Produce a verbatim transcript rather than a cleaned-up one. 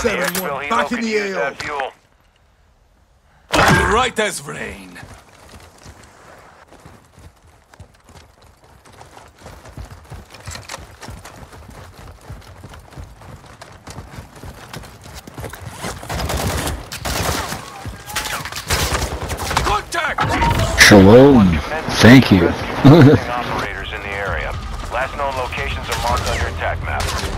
seven one, back in the A O. Fuel. Right as rain. Contact! Shalom. Thank you. Operators in the area. Last known locations are marked on your attack map.